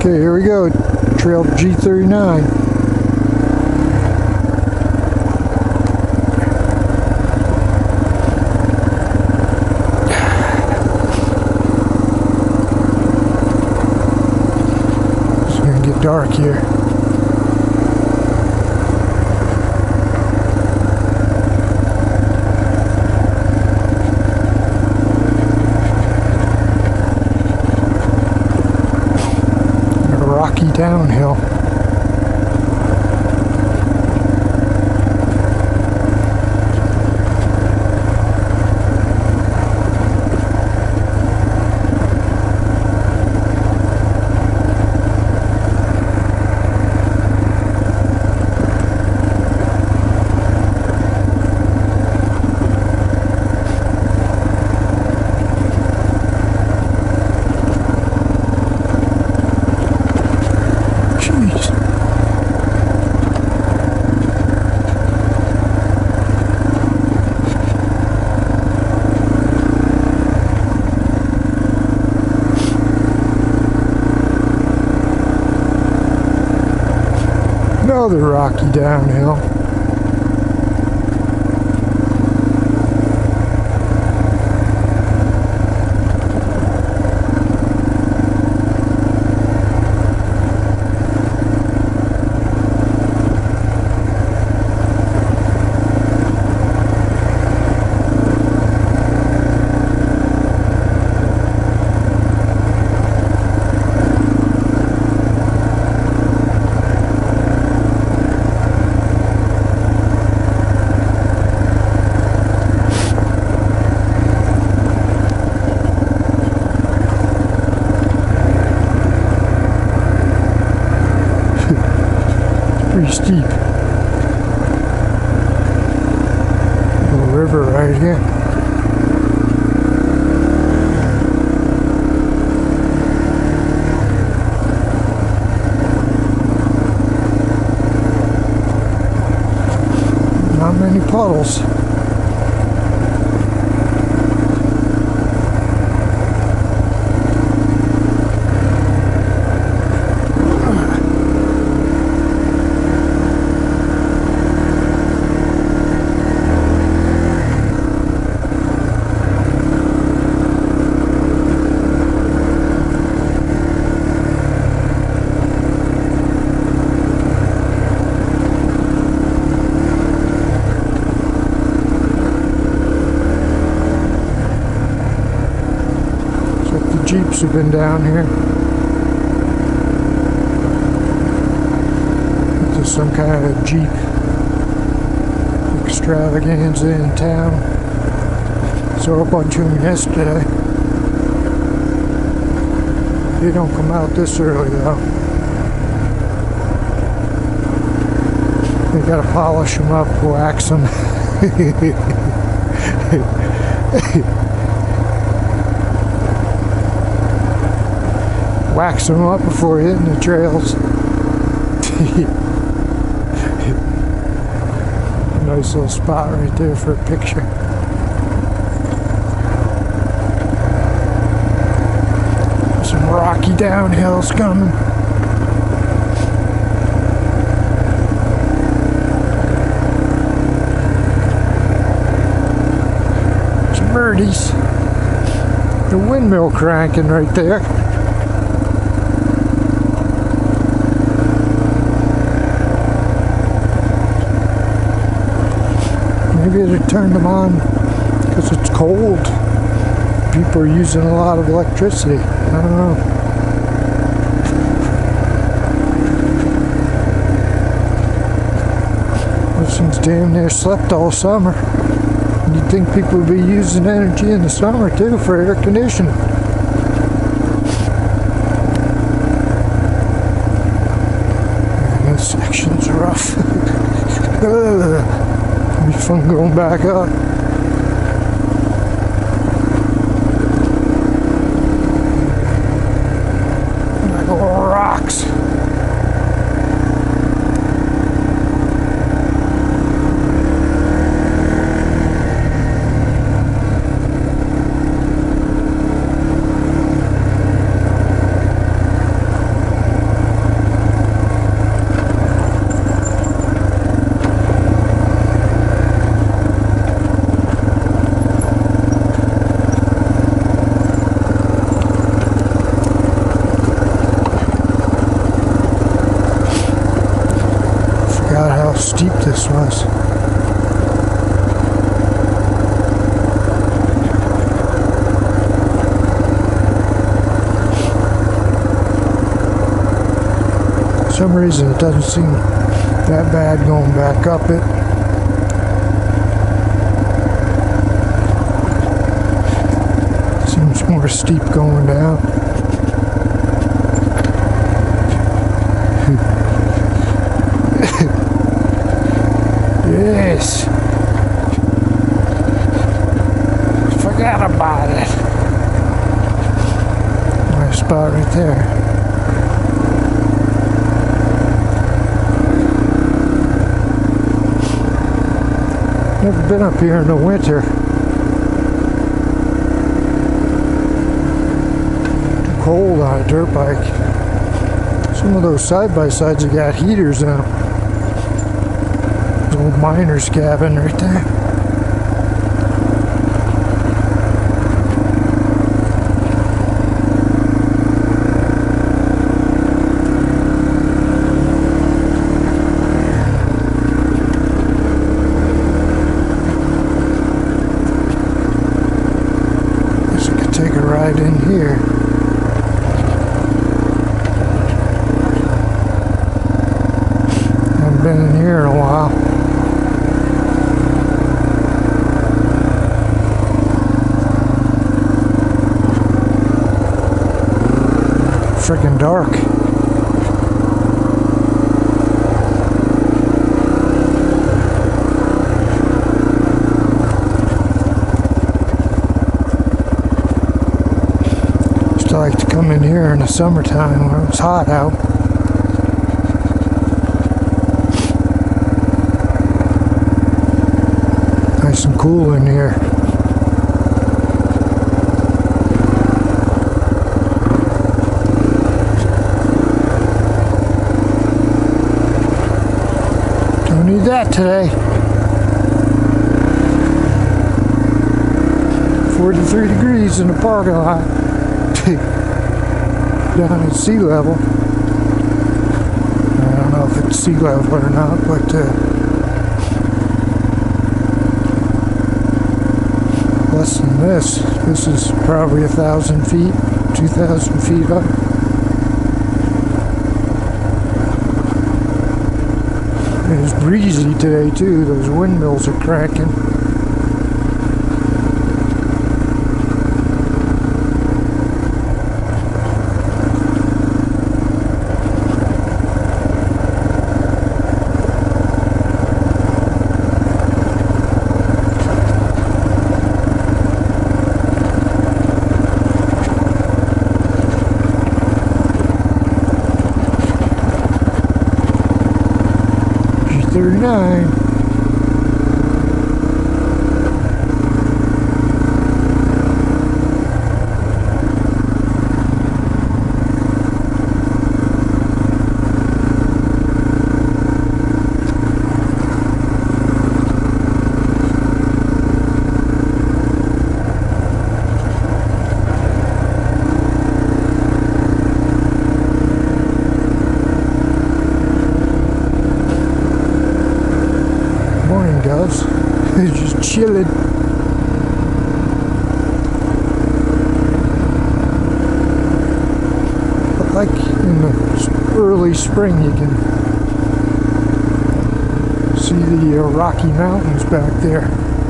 Okay, here we go. Trail G39. It's gonna get dark here. Rocky downhill. Another rocky downhill. Pretty steep. Little river right here. Not many puddles. Jeeps have been down here. There's some kind of Jeep extravaganza in town. Saw a bunch of them yesterday. They don't come out this early though. They gotta polish them up, wax them. Wax them up before hitting the trails. Nice little spot right there for a picture. Some rocky downhills coming. Some birdies. The windmill cranking right there. Maybe they turned them on because it's cold. People are using a lot of electricity. I don't know. This thing's damn near slept all summer. You'd think people would be using energy in the summer too for air conditioning. This section's rough. Be fun going back up. Like little rocks. this was. For some reason it doesn't seem that bad going back up it. Seems more steep going down. Yes. Forgot about it. Nice spot right there. Never been up here in the winter. Too cold on a dirt bike. Some of those side-by-sides have got heaters in them. Old miner's cabin right there. Guess I could take a ride in here. Haven't been in here in a while. Freaking dark. Used to like to come in here in the summertime when it was hot out. Nice and cool in here. Need that today. 43 degrees in the parking lot. Down at sea level. I don't know if it's sea level or not, but less than this. This is probably 1,000 feet, 2,000 feet up. It's breezy today too, those windmills are cracking. G39. Doves. They're just chilling. But like in the early spring, you can see the Rocky Mountains back there.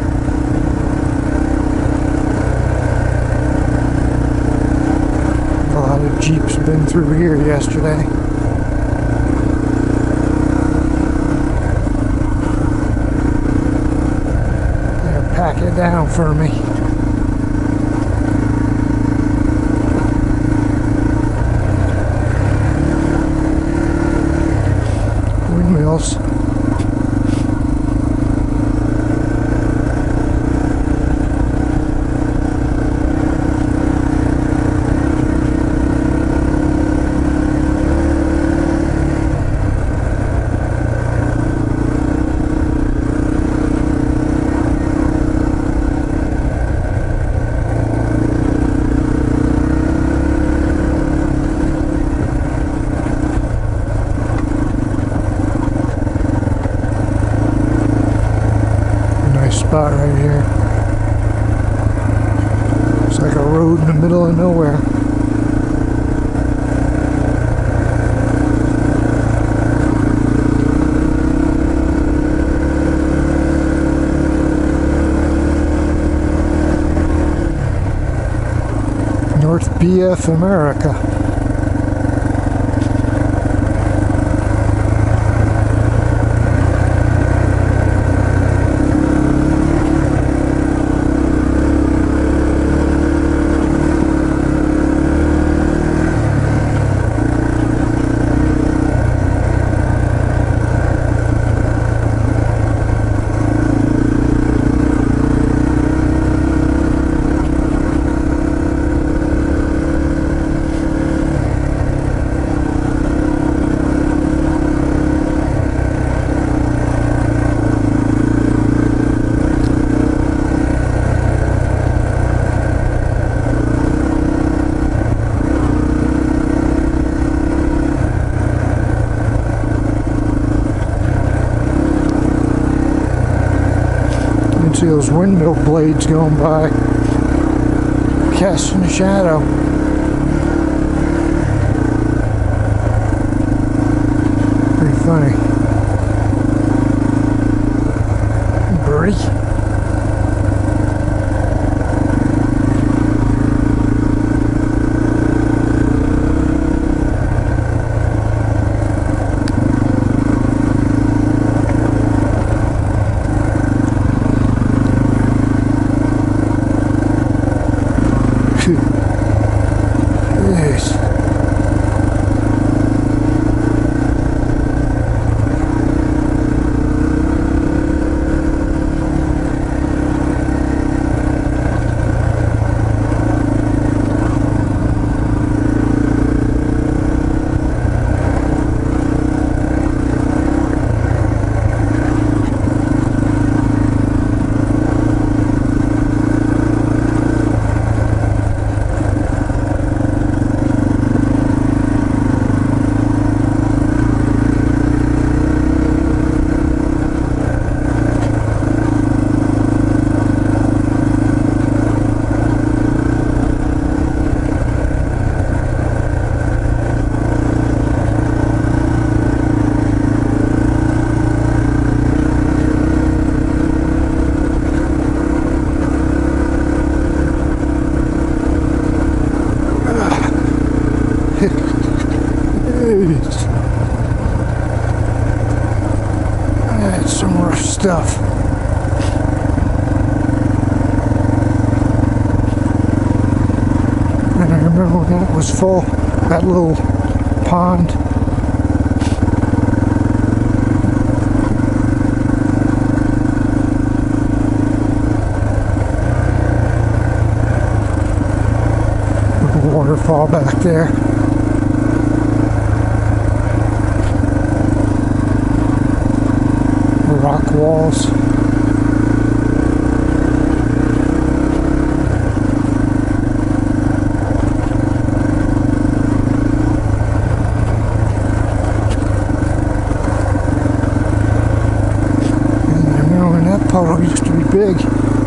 A lot of Jeeps been through here yesterday. Pack it down for me. Windmills. right here. It's like a road in the middle of nowhere. North BF America. See those windmill blades going by, casting a shadow. Pretty funny. Birdie. Yes. That's some rough stuff. And I remember when that was full, that little pond. Little waterfall back there. Rock walls. And I remember when that puddle used to be big.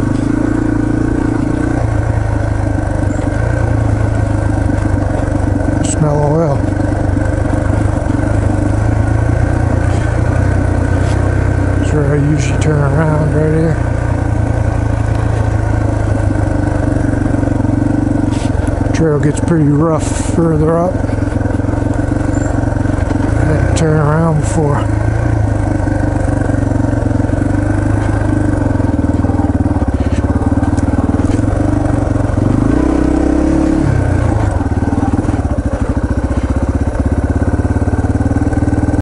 Smell oil. Where I usually turn around right here. Trail gets pretty rough further up. I had to turn around before.